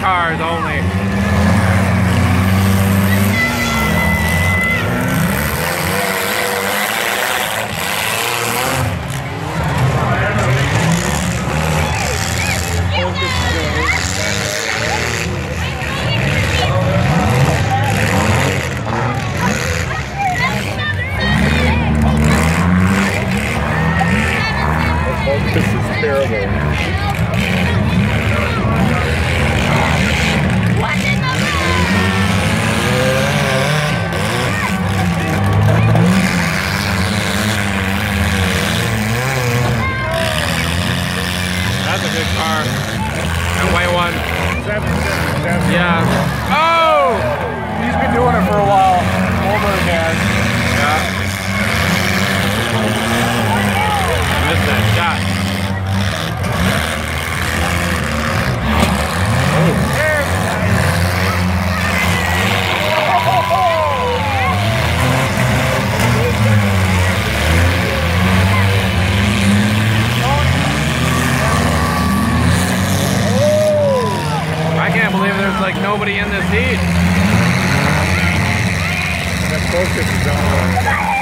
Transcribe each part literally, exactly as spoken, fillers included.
cars only. This is terrible. That's a good car. That white one. Yeah. Oh! He's been doing it for a while. Goldberg has. Yeah. Missed that shot. I can't believe there's like nobody in this heat. That focus is on.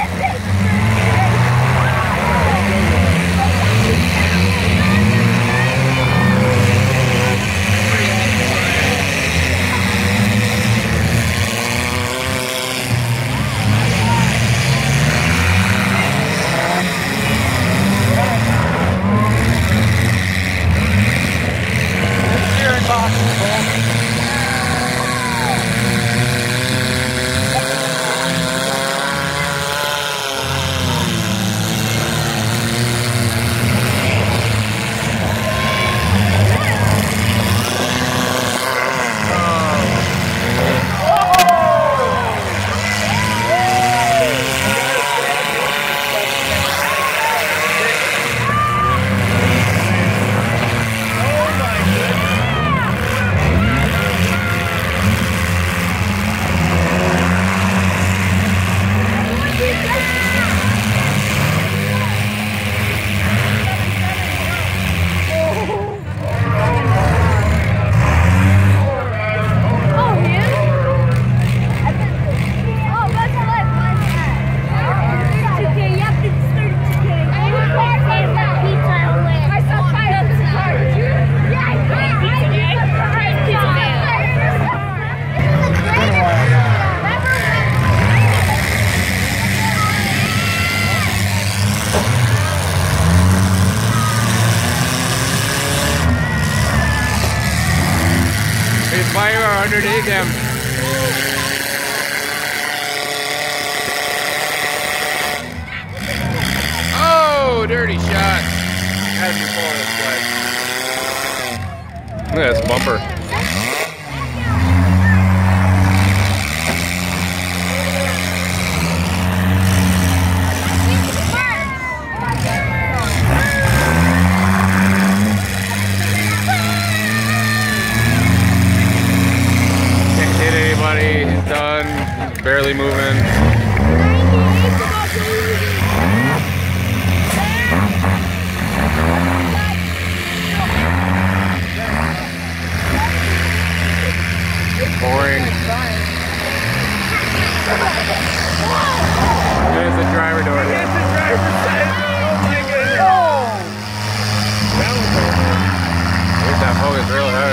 Fire underneath him. Oh, dirty shot. Has me falling this way. Look at this bumper. He's done, barely moving. Boring. There's the driver door. There's the driver's side. Oh my goodness. Oh! Look at that focus real hard.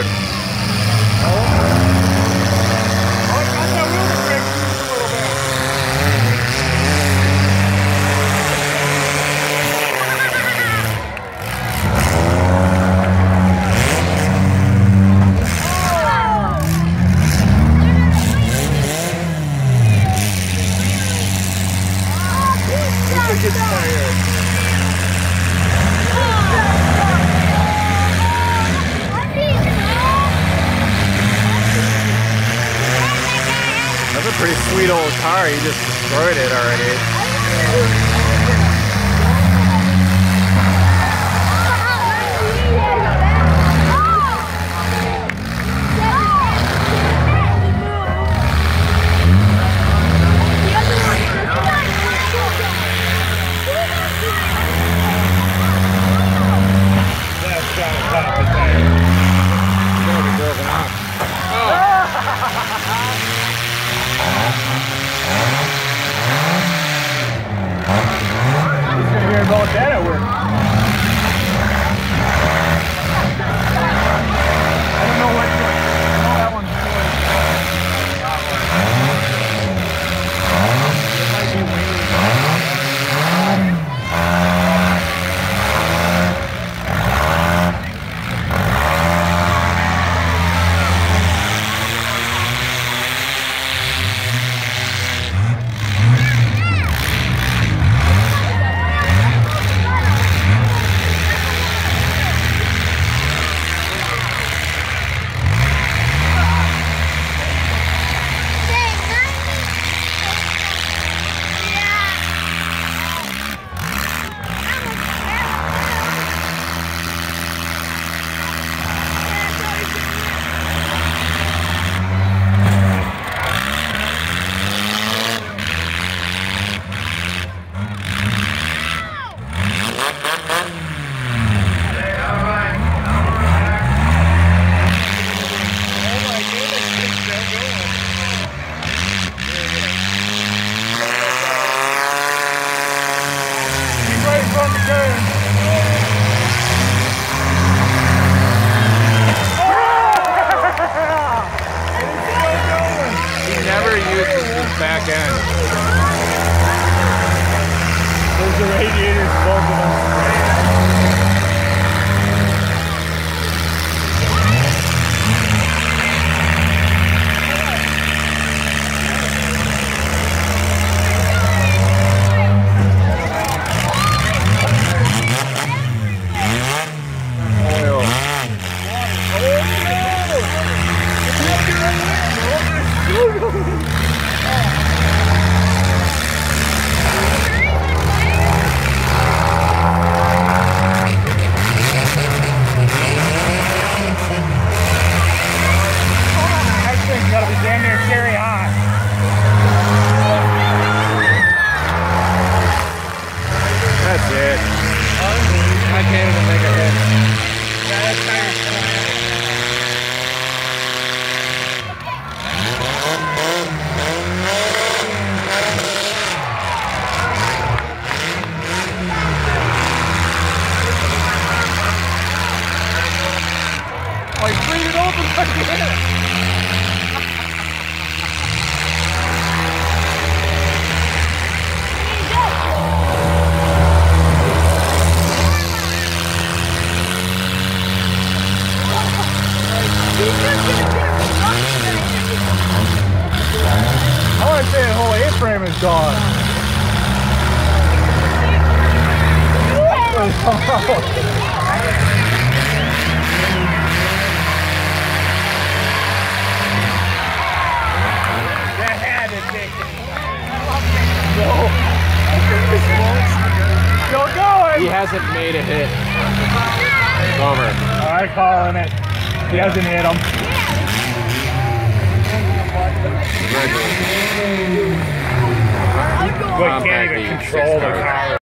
Gets tired. That's a pretty sweet old car. You just destroyed it already. It's gonna be broken off. about that at work. I don't know what one. I know that one's it might be waiting. Back end. There's the radiators, both of them. Gotta be damn near scary hot. That's it. I can't even make a hit. Yeah, that's tire. Like, breathe it open like this. I want to say the whole A-frame is gone. That had it, Nick. No. Still going. He hasn't made a hit. It's over. Alright, calling it. He hasn't hit him. Wait, can't even control the car.